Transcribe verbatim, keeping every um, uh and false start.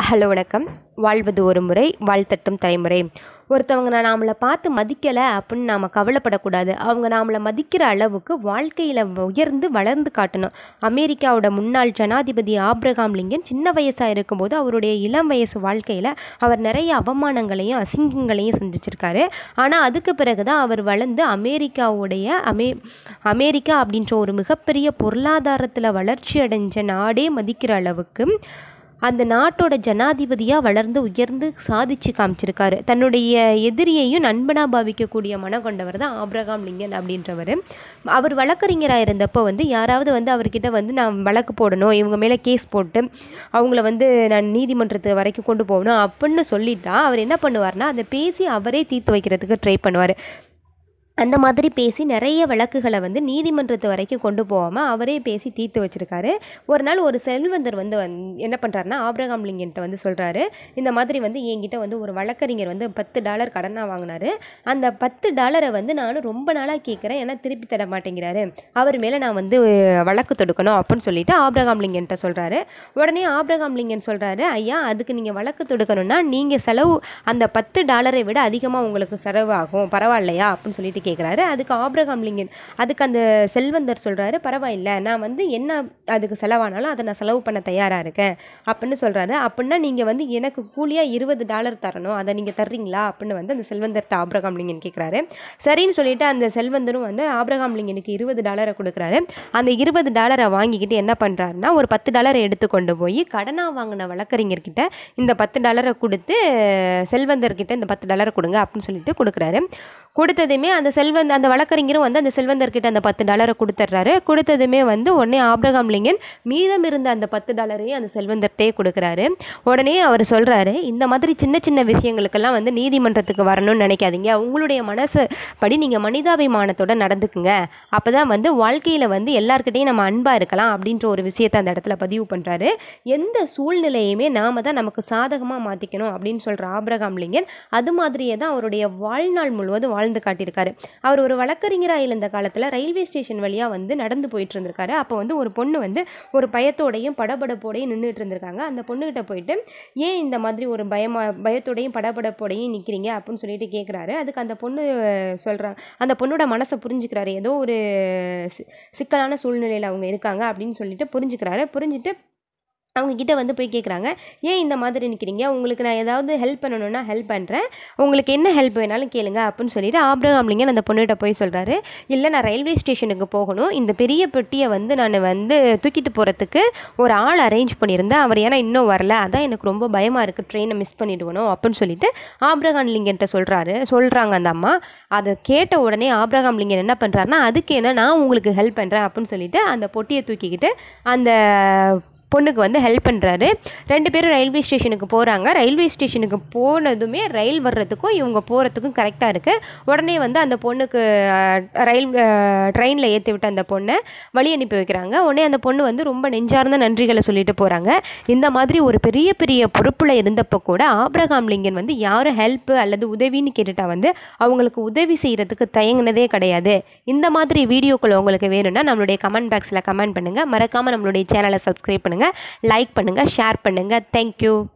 Hello வணக்கம். வாழ்வது ஒரு முறை, வாழ்த்தட்டும் தலைமுறை. ஒருத்தவங்க நான் நம்மளை பார்த்து மதிக்கலை அப்படின்னு நாம் கவலைப்படக்கூடாது. அவங்க நம்மளை மதிக்கிற அளவுக்கு வாழ்க்கையில் உயர்ந்து வளர்ந்து காட்டணும். அமெரிக்காவோட முன்னாள் ஜனாதிபதி ஆப்ரஹாம் லிங்கன் சின்ன வயசாக இருக்கும்போது அவருடைய இளம் வயசு வாழ்க்கையில் அவர் நிறைய அவமானங்களையும் அசிங்கங்களையும் சந்திச்சிருக்காரு. ஆனால் அதுக்கு பிறகு தான் அவர் வளர்ந்து அமெரிக்காவுடைய அமே அமெரிக்கா அப்படின்ற ஒரு மிகப்பெரிய பொருளாதாரத்தில் வளர்ச்சி அடைஞ்ச நாடே மதிக்கிற அளவுக்கு அந்த நாட்டோட ஜனாதிபதியாக வளர்ந்து உயர்ந்து சாதிச்சு காமிச்சிருக்காரு. தன்னுடைய எதிரியையும் நண்பனாக பாவிக்கக்கூடிய மனம் கொண்டவர் தான் ஆப்ரஹாம் லிங்கன் அப்படின்றவர். அவர் வழக்கறிஞராக இருந்தப்போ வந்து யாராவது வந்து அவர்கிட்ட வந்து நான் வழக்கு போடணும், இவங்க மேலே கேஸ் போட்டு அவங்கள வந்து நான் நீதிமன்றத்து வரைக்கும் கொண்டு போகணும் அப்படின்னு சொல்லிட்டா அவர் என்ன பண்ணுவார்னா அதை பேசி அவரே தீர்த்து வைக்கிறதுக்கு ட்ரை பண்ணுவார். அந்த மாதிரி பேசி நிறைய வழக்குகளை வந்து நீதிமன்றத்து வரைக்கும் கொண்டு போகாமல் அவரே பேசி தீர்த்து வச்சிருக்காரு. ஒரு நாள் ஒரு செல்வந்தர் வந்து வந் என்ன பண்ணுறாருனா ஆப்ரஹாம் லிங்கன்ட்ட வந்து சொல்கிறாரு, இந்த மாதிரி வந்து என்கிட்ட வந்து ஒரு வழக்கறிஞர் வந்து பத்து டாலர் கடனாக வாங்கினாரு. அந்த பத்து டாலரை வந்து நான் ரொம்ப நாளாக கேட்குறேன், ஏன்னா திருப்பி தர மாட்டேங்கிறாரு. அவர் மேலே நான் வந்து வழக்கு தொடுக்கணும் அப்படின்னு சொல்லிட்டு ஆப்ரஹாம் லிங்கன்ட்ட சொல்கிறாரு. உடனே ஆப்ரஹாம் லிங்கன் சொல்கிறாரு, ஐயா அதுக்கு நீங்கள் வழக்கு தொடுக்கணும்னா நீங்கள் செலவு அந்த பத்து டாலரை விட அதிகமாக உங்களுக்கு செலவு ஆகும், பரவாயில்லையா அப்படின்னு சொல்லிட்டு கேட்குறாரு. அதுக்கு ஆப்ரஹாம் லிங்கன் அதுக்கு அந்த செல்வந்தர் சொல்றாரு, பரவாயில்ல நான் வந்து என்ன அதுக்கு செலவானாலும் அதை நான் செலவு பண்ண தயாரா இருக்கேன் அப்படின்னு சொல்றாரு. அப்படின்னா நீங்க வந்து எனக்கு கூலியா இருபது டாலர் தரணும், அதை நீங்க தர்றீங்களா அப்படின்னு வந்து அந்த செல்வந்தர்கிட்ட ஆப்ரஹாம் லிங்கன் கேட்கிறாரு. சரின்னு சொல்லிட்டு அந்த செல்வந்தரும் வந்து ஆப்ரஹாம் லிங்கனுக்கு இருபது டாலரை கொடுக்குறாரு. அந்த இருபது டாலரை வாங்கிக்கிட்டு என்ன பண்றாருன்னா ஒரு பத்து டாலரை எடுத்து கொண்டு போய் கடனா வாங்கின வழக்கறிஞர்கிட்ட இந்த பத்து டாலரை கொடுத்து செல்வந்தர்கிட்ட இந்த பத்து டாலரை கொடுங்க அப்படின்னு சொல்லிட்டு கொடுக்குறாரு. கொடுத்ததுமே அந்த செல்வந்த அந்த வழக்கறிஞரும் வந்து அந்த செல்வந்தர்கிட்ட அந்த பத்து டாலரை கொடுத்துட்றாரு. கொடுத்ததுமே வந்து உடனே ஆப்ரஹாம் லிங்கன் மீதம் இருந்த அந்த பத்து டாலரையும் அந்த செல்வந்தர்கிட்டே கொடுக்குறாரு. உடனே அவர் சொல்றாரு, இந்த மாதிரி சின்ன சின்ன விஷயங்களுக்கெல்லாம் வந்து நீதிமன்றத்துக்கு வரணும்னு நினைக்காதீங்க, உங்களுடைய மனசு படி நீங்க மனிதாபிமானத்தோட நடந்துக்குங்க, அப்பதான் வந்து வாழ்க்கையில வந்து எல்லார்கிட்டையும் நம்ம அன்பா இருக்கலாம் அப்படின்ற ஒரு விஷயத்தை அந்த இடத்துல பதிவு பண்றாரு. எந்த சூழ்நிலையுமே நாம தான் நமக்கு சாதகமா மாத்திக்கணும் அப்படின்னு சொல்ற ஆப்ரஹாம் லிங்கன் அது மாதிரியே தான் அவருடைய வாழ்நாள் முழுவதும் வாழ்ந்து காட்டியிருக்காரு. அவர் ஒரு வழக்கறிஞராக இருந்த காலத்துல ரயில்வே ஸ்டேஷன் வழியா வந்து நடந்து போயிட்டு இருந்திருக்காரு. அப்போ வந்து ஒரு பொண்ணு வந்து ஒரு பயத்தோடையும் படபடப்போடையும் நின்றுட்டு இருந்திருக்காங்க. அந்த பொண்ணுகிட்ட போயிட்டு ஏன் இந்த மாதிரி ஒரு பயமா பயத்தோடையும் படபடப்போடையும் நிக்கிறீங்க அப்படின்னு சொல்லிட்டு கேட்கிறாரு. அதுக்கு அந்த பொண்ணு சொல்றாங்க, அந்த பொண்ணோட மனசை புரிஞ்சுக்கிறாரு, ஏதோ ஒரு சிக்கலான சூழ்நிலையில அவங்க இருக்காங்க அப்படின்னு சொல்லிட்டு புரிஞ்சுக்கிறாரு. புரிஞ்சுட்டு அவங்க கிட்ட வந்து போய் கேட்குறாங்க, ஏன் இந்த மாதிரி நிற்கிறீங்க, உங்களுக்கு நான் ஏதாவது ஹெல்ப் பண்ணணும்னா ஹெல்ப் பண்ணுறேன், உங்களுக்கு என்ன ஹெல்ப் வேணாலும் கேளுங்க அப்படின்னு சொல்லிட்டு ஆப்ரஹாம் லிங்கன் அந்த பொண்ணுகிட்ட போய் சொல்கிறாரு. இல்லை நான் ரயில்வே ஸ்டேஷனுக்கு போகணும், இந்த பெரிய பெட்டியை வந்து நான் வந்து தூக்கிட்டு போகிறதுக்கு ஒரு ஆள் அரேஞ்ச் பண்ணியிருந்தேன், அவர் ஏன்னா இன்னும் வரல, அதான் எனக்கு ரொம்ப பயமாக இருக்குது, ட்ரெயினை மிஸ் பண்ணிடுவணும் அப்படின்னு சொல்லிட்டு ஆப்ரஹாம் லிங்கன்ட்ட சொல்கிறாரு சொல்கிறாங்க அந்த அம்மா. அதை கேட்ட உடனே ஆப்ரஹாம் லிங்கன் என்ன பண்ணுறாருன்னா, அதுக்கு என்ன நான் உங்களுக்கு ஹெல்ப் பண்ணுறேன் அப்படின்னு சொல்லிட்டு அந்த பொட்டியை தூக்கிக்கிட்டு அந்த பொண்ணுக்கு வந்து ஹெல்ப் பண்ணுறாரு. ரெண்டு பேரும் ரயில்வே ஸ்டேஷனுக்கு போகிறாங்க. ரயில்வே ஸ்டேஷனுக்கு போனதுமே ரயில் வர்றதுக்கும் இவங்க போகிறதுக்கும் கரெக்டாக இருக்குது. உடனே வந்து அந்த பொண்ணுக்கு ரயில் ட்ரெயினில் ஏற்றி விட்டு அந்த பொண்ணை வழி அனுப்பி வைக்கிறாங்க. உடனே அந்த பொண்ணு வந்து ரொம்ப நெஞ்சார்ந்த நன்றிகளை சொல்லிட்டு போகிறாங்க. இந்த மாதிரி ஒரு பெரிய பெரிய பொறுப்பில் இருந்தப்போ கூட ஆப்ரஹாம் லிங்கன் வந்து யாரும் ஹெல்ப் அல்லது உதவின்னு கேட்டுட்டா வந்து அவங்களுக்கு உதவி செய்கிறதுக்கு தயங்கினதே கிடையாது. இந்த மாதிரி வீடியோக்கள் உங்களுக்கு வேணும்னா நம்மளுடைய கமெண்ட் பாக்ஸில் கமெண்ட் பண்ணுங்கள். மறக்காமல் நம்மளுடைய சேனலை சப்ஸ்கிரைப் பண்ணுங்கள், லைக் பண்ணுங்கள், ஷேர் பண்ணுங்கள். தேங்க்யூ.